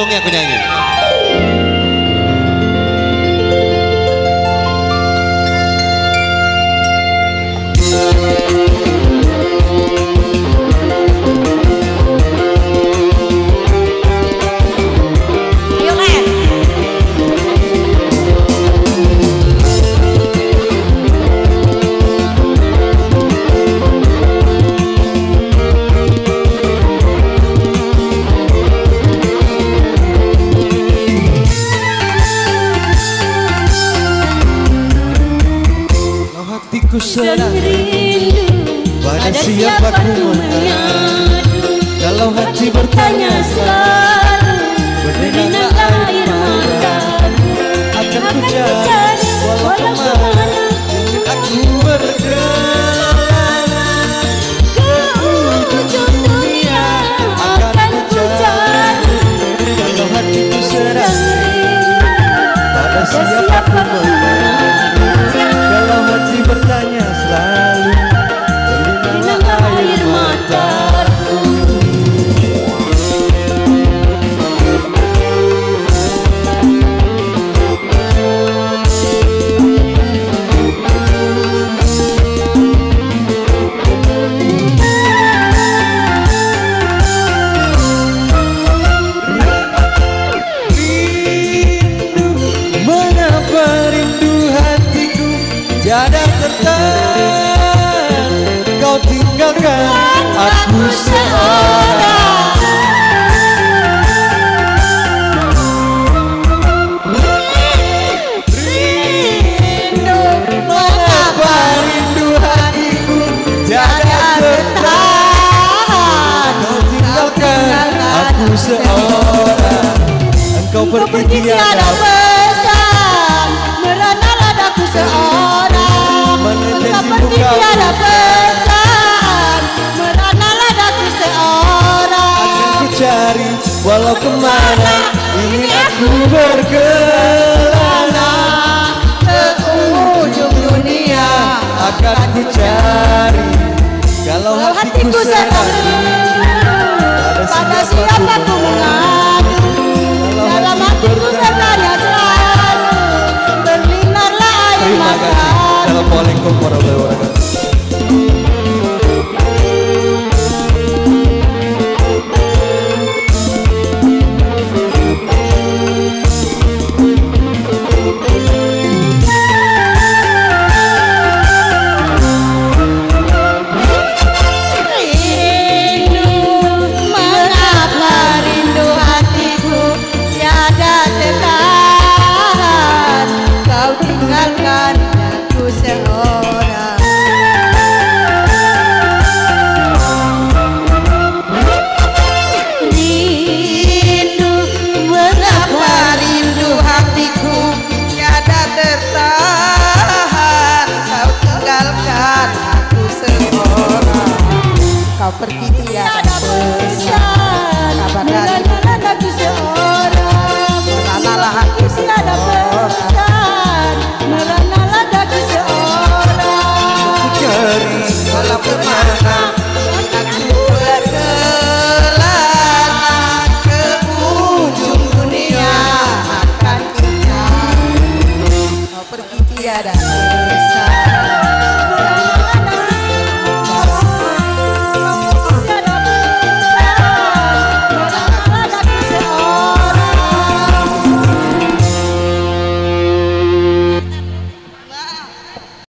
ngomongnya aku nyanyi. Hatiku sedang rindu pada siapa ku mengadu. Kalau hati bertanya selalu beringatlah air mataku. Akan ku cari walau kemana ingin aku berkelana ke ujung dunia. Akan ku cari kalau hatiku sedang rindu pada siapa ku mengadu. Kalau hati bertanya selalu beringatlah air mataku. Tiada tertahan, kau tinggalkan aku seorang. Rindu, mengapa rindu hatiku tiada tertahan, kau tinggalkan aku seorang. Engkau pergi tiada pesan, meranalah daku seorang. Engkau pergi tiada pesan, meranalah daku seorang. Akan ku cari walau kemana ingin aku berkelana ke ujung dunia. Akan ku cari kalau hatiku sedang pada siapa ku mengadu. Dalam hatiku bertanya selalu berlinarlah air mataku. Assalamualaikum warahmatullahi wabarakatuh. Kau pergi tiada pesan, kabar dari daku seorang. Meranalah hati tiada pesan, meranalah daku seorang. Cari walau kemana aku berkelana ke ujung dunia. Akan ku cari, kau pergi tiada